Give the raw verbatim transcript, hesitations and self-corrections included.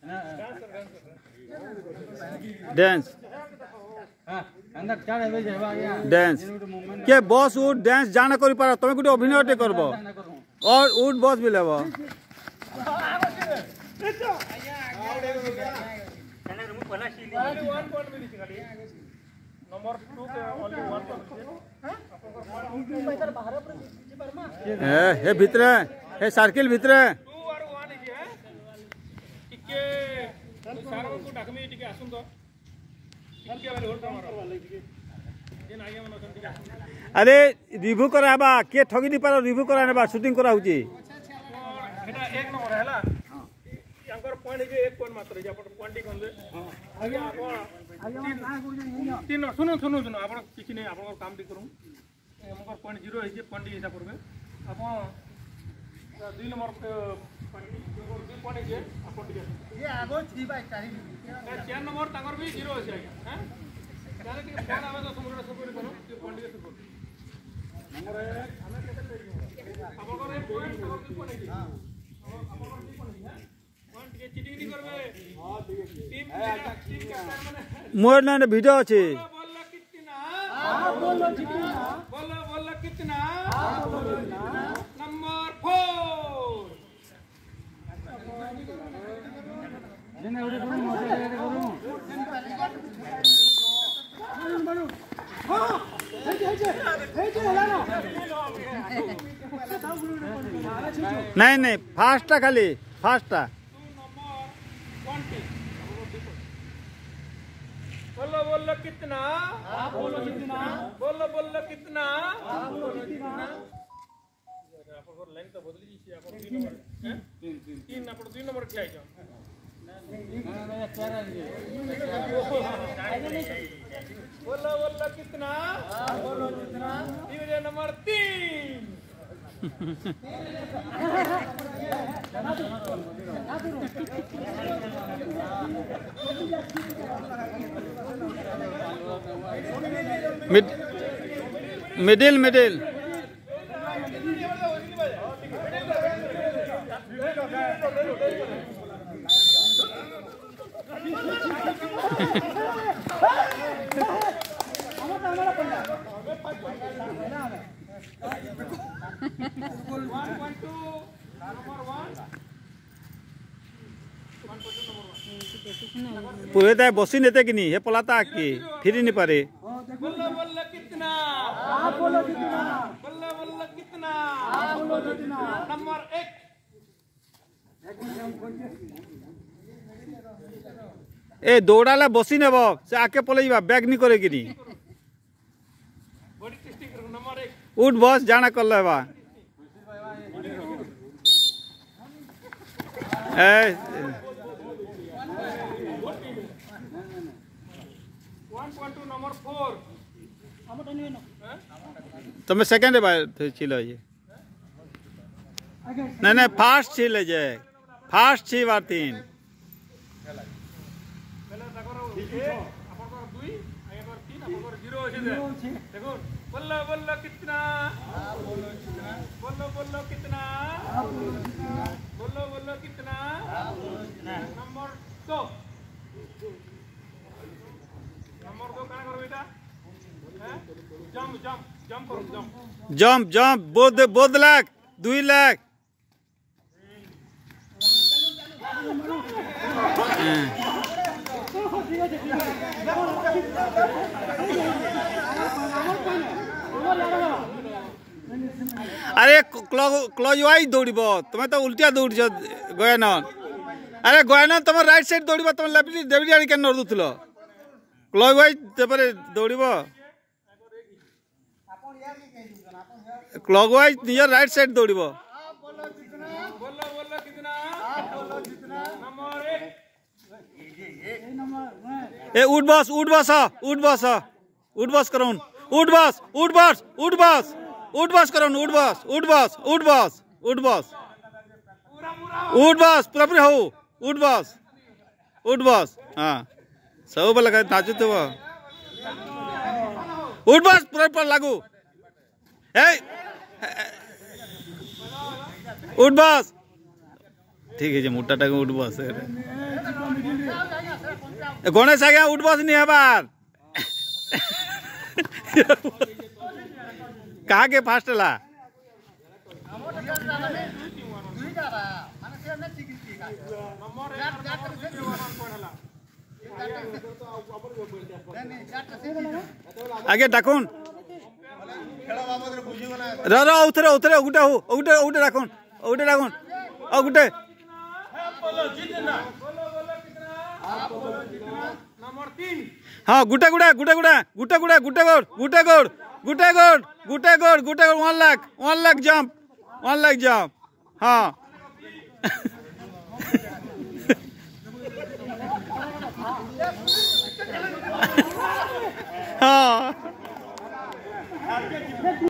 dance dance के boss उठ dance जाना करि पार तमे गुटे अभिनय करबो और उठ बॉस भी लेबो नंबर टू के ओनली वन हे हे भितरे हे सर्किल भितरे टू और वन इजे टिके सारा को डाकमी टिके आसुन तो टिके वाले होल्ड मारो जे नाइया मन टिके अरे रिव्यू कराबा के ठगी दी पार रिव्यू करानेबा शूटिंग करा हुची एटा एक नंबर हैला यांकर पॉइंट जे एक पॉइंट मात्र जे अपन पॉइंट कोन आगे आपण तीन सुनो सुनो सुनो आप किसी नहीं आप काम टी करूँ मगर पॉइंट जीरो है पॉइंट हिसाब करबे आप दुई नंबर दुई पॉइंट है आप ये आगो थी बाय चारि चार नंबर तांगर भी जीरो है हैं ताले के फोन आवे तो समुद्र सपोर्ट करो ये पॉइंट के सपोर्ट नंबर है हमें कैसे आप को ये पॉइंट सपोर्ट पॉइंट है हां आप को ये पॉइंट है पॉइंट के चीटिंग नहीं करबे हां ठीक है टीम टीम कैप्टन माने मोर ना वीडियो अछि बोलो कितना हां बोलो कितना बोलो बोलो कितना हां बोलो कितना नंबर फोर जेने उडे करू मजे करू बनू हां हे जे हे जे हला ना नहीं नहीं फास्ट खाली फास्ट बोलो बोलो कितना हां बोलो कितना बोलो बोलो कितना हां बोलो कितना आप और लाइन तो बदली जी आप तीन नंबर हैं तीन तीन तीन आप तीन नंबर क्या है ना ना चार आ गए बोलो बोलो कितना हां बोलो कितना ये नंबर तीन मिड मिडिल मिडिल पूरे ताय बसी नेते कि नहीं हे पलाता की फिर नहीं पारे बोलो बोलो कितना हां बोलो कितना बोलो बोलो कितना हां बोलो कितना नंबर एक ए दौड़ाला बसी नेब से आके पलैबा बैग नहीं करे कि नहीं बॉडी टेस्टिंग करो नंबर एक उठ बस जाना कर लेबा ए नंबर फोर तुम्हें सेकंड बार छिलो ये नहीं नहीं फास्ट छिले जे फास्ट छी बार तीन पहले तकर अपन को दुई आगे कर तीन अपन को जीरो है देखो बोलो बोलो कितना हां बोलो कितना बोलो बोलो कितना हां बोलो कितना बोलो बोलो कितना हां बोलो कितना नंबर दो नंबर दो कहां करो बेटा हैं जंप जंप जंप करो जंप जंप जंप बोध बोध लाख दुई लाख अरे क्लॉज वाइज दौड़ब तुम्हें तो उल्टिया दौड़ गयान अरे गयान तुम राइट साइड दौड़ब तुम लेफ्ट डेविड आनी क्या नदुल क्लॉज वाइज दौड़ब clockwise near right side दौड़ब ए उठ बस उठ बस उठ बस उठ बस करो उठ बस उठ बस उठ बस उठ बस करो उठ बस उठ बस उठ बस उठ बस उठ बस पूरा पूरा हो उठ बस उठ बस हाँ सब बेला नाचु थो उठ बस पूरा पूरा लागू ए उठ बस ठीक है मोटाटा को उठबस गणेश आज्ञा उठबस नहीं हबार कहा के फास्ट ला आगे डाकुन रा रा उतरे उतरे उगटे हो उगटे उगटे डाकुन उगटे डाकुन और गुटे हाँ गुटे गुटे गुटे गुटे गुटे गुटे गुटे गोड़ गुटे गोड़ गुटे गोड़ गुटे गोड़ गुटे गोड़ one lakh one lakh jump one lakh jump हाँ हाँ